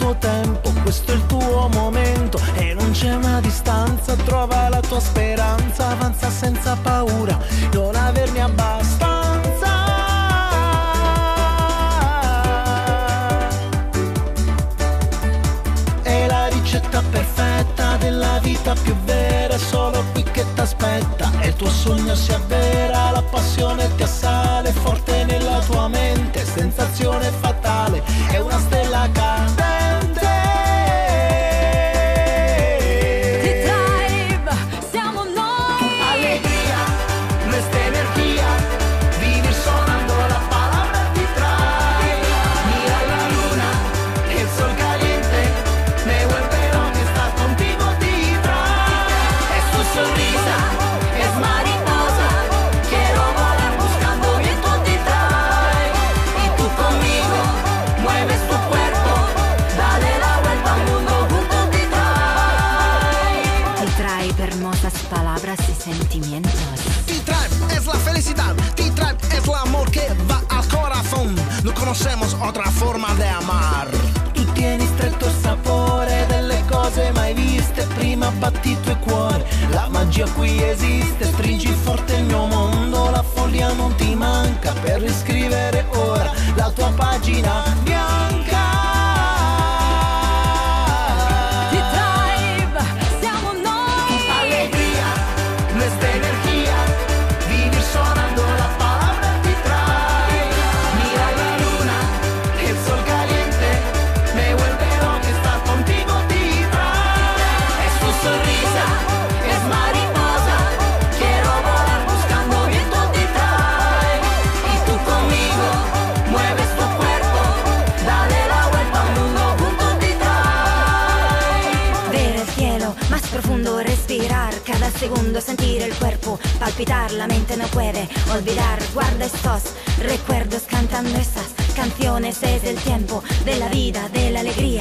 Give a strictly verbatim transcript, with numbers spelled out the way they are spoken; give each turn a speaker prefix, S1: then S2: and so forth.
S1: tuo tempo, questo è il tuo momento e non c'è una distanza, trova la tua speranza, avanza senza paura, non averne abbastanza. È la ricetta perfetta della vita più vera, è solo qui che t'aspetta e il tuo sogno si avvera, la passione ti assale forte nella tua mente, sensazione fatale, è una stella cadente.
S2: T-Tribe, siamo noi.
S1: Allegria, questa energia, vivi suonando la palabra T-Tribe. Mira la luna, el sol caliente, me vuelve loco estar contigo T-Tribe. Es tu sonrisa, es mariposa, quiero volar buscando viento T-Tribe. Y tú conmigo, mueves tu cuerpo, dale la vuelta al mundo junto T-Tribe.
S2: T-Tribe, hermosas palabras y sentimientos.
S3: T-Tribe es la felicidad, T-Tribe es el amor que va al corazón. No conocemos otra forma de amar.
S1: Tu tieni stretto il sapore delle cose mai viste, prima batti il tuo cuore, la magia qui esiste, stringi forte il mio mondo, la follia non ti manca per riscrivere ora la tua pagina bianca.
S2: T-Tribe, siamo noi.
S1: Allegria, questa energia, vivi suonando la palabra T-Tribe. Mira la luna, el sol caliente, me vuelve loco estar contigo T-Tribe. Es tu sonrisa, es mariposa, quiero volar buscando viento T-Tribe. Y tú conmigo, mueves tu cuerpo, dale la vuelta al mundo junto T-Tribe.
S2: Ver el cielo más profundo, respirar cada segundo, sentir el cuerpo palpitar, la mente no puede olvidar. Guarda estos recuerdos cantando estas canciones, es el tiempo de la vida, de la alegría.